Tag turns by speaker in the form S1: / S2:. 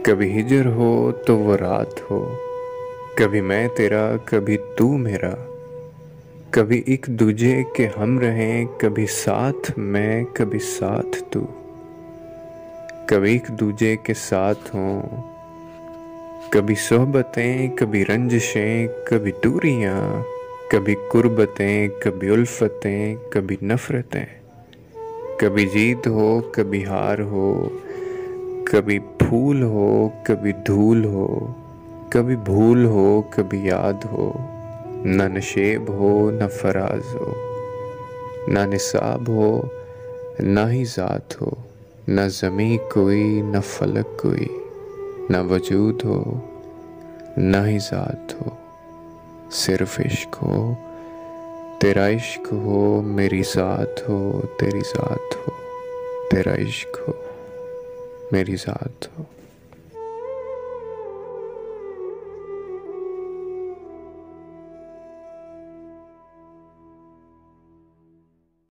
S1: कभी हिजर हो तो वो रात हो, कभी मैं तेरा कभी तू मेरा, कभी एक दूजे के हम रहें, कभी साथ मैं कभी साथ तू, कभी एक दूजे के साथ हों, कभी सोहबतें कभी रंजिशें कभी दूरियां, कभी कुर्बतें कभी उल्फतें कभी नफरतें, कभी जीत हो कभी हार हो, कभी फूल हो कभी धूल हो, कभी भूल हो कभी याद हो, न नशेब हो न फराज हो, न निसाब हो न ही ज़ात हो, न ज़मी कोई न फलक कोई, न वजूद हो न ही ज़ात हो, सिर्फ इश्क हो, तेरा इश्क हो मेरी ज़ात हो, तेरी ज़ात हो, तेरा इश्क हो मेरी ज़ात हो।